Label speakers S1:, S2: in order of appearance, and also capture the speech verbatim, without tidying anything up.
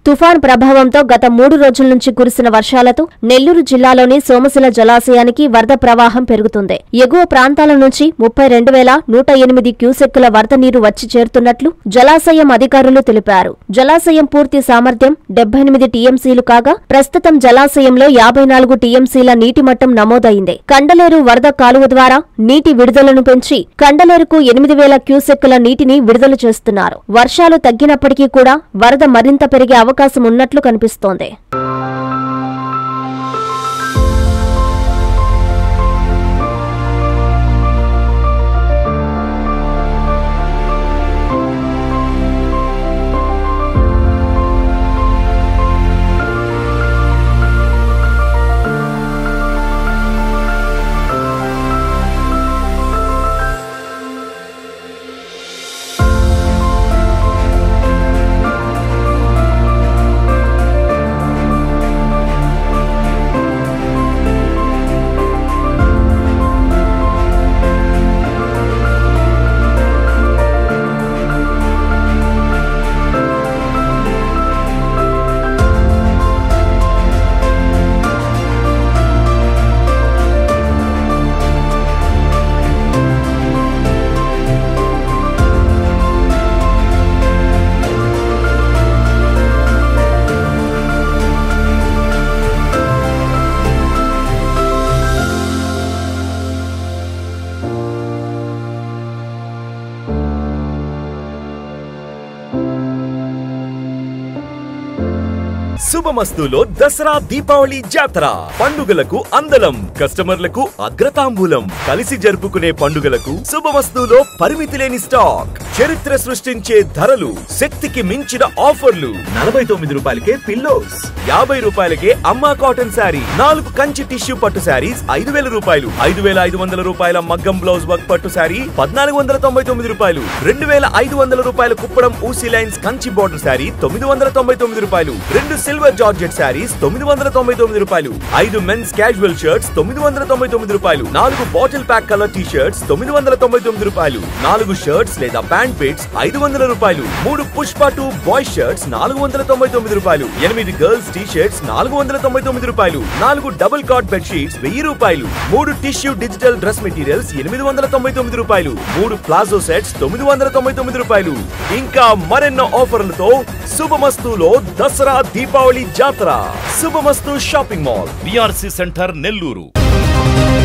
S1: తుఫాన్ ప్రభావంతో గత మూడు రోజుల నుంచి కురిసిన వర్షాలతో నెల్లూరు జిల్లాలోని సోమశిల జలాశయానికి వరద ప్రవాహం పెరుగుతుంది. ఎగువ ప్రాంతాల నుంచి ముప్పై రెండు వేల నూట ఎనిమిది క్యూసెక్కుల వరద నీరు వచ్చి చేరుతున్నట్లు జలాశయం అధికారులు తెలిపారు. జలాశయం పూర్తి సామర్థ్యం డెబ్బై ఎనిమిది టీఎంసీలు కాగా ప్రస్తుతం జలాశయంలో యాభై నాలుగు టీఎంసీల నీటి మట్టం నమోదైంది. కండలేరు వరద కాలువ ద్వారా నీటి విడుదలను పెంచి కండలేరుకు ఎనిమిది వేల క్యూసెక్కుల నీటిని విడుదల చేస్తున్నారు. వర్షాలు తగ్గినప్పటికీ కూడా వరద మరింత పెరిగే అవకాశం ఉన్నట్లు కనిపిస్తోంది.
S2: శుభమస్తులో దసరా దీపావళి జాతర పండుగలకు అందలం కస్టమర్లకు అగ్రతాంబూలం కలిసి జరుపుకునే పండుగలకు శుభమస్తులో పరిమితి లేని స్టాక్ చరిత్ర సృష్టించే ధరలు శక్తికి మించిన ఆఫర్లు నలభై తొమ్మిది రూపాయలకే పిల్లోస్ యాభై రూపాయలకే అమ్మా కాటన్ శారీ నాలుగు కంచి టిష్యూ పట్టు శారీస్ ఐదు వేల రూపాయలు ఐదు వేల ఐదు వందల రూపాయల మగ్గం బ్లౌజ్ వర్క్ పట్టు శారీ పద్నాలుగు వందల తొంభై తొమ్మిది రూపాయలు రెండు వేల ఐదు వందల రూపాయల కుప్పడం ఊసీ లైన్స్ కంచి బోర్డర్ శారీ తొమ్మిది వందల తొంభై తొమ్మిది రూపాయలు రెండు సిల్వర్ జార్జెట్ శారీస్ తొమ్మిది వందల తొంభై తొమ్మిది రూపాయలు ఐదు మెన్స్ క్యాజువల్ షర్ట్స్ తొమ్మిది వందల తొంభై తొమ్మిది రూపాయలు నాలుగు bottle pack colour T shirts తొమ్మిది వందల తొంభై తొమ్మిది రూపాయలు నాలుగు షర్ట్స్ లేదా ప్యాంట్ పిట్స్ ఐదు వందల రూపాయలు మూడు పుష్ప టూ బాయ్ షర్ట్స్ నాలుగు వందల తొంభై తొమ్మిది రూపాయలు ఎనిమిది గర్ల్స్ టీ షర్ట్స్ నాలుగు వందల తొంభై తొమ్మిది రూపాయలు నాలుగు డబుల్ కాట్ బెడ్ షీట్స్ వెయ్యి రూపాయలు మూడు టిష్యూ డిజిటల్ డ్రెస్ మెటీరియల్స్ ఎనిమిది వందల తొంభై తొమ్మిది రూపాయలు మూడు ప్లాజో సెట్స్ తొమ్మిది వందల తొంభై తొమ్మిది రూపాయలు ఇంకా మరెన్నో ఆఫర్లతో శుభమస్తులో దసరా దీపావళి జాతర Subhamasthu shopping mall BRC centre Nellore.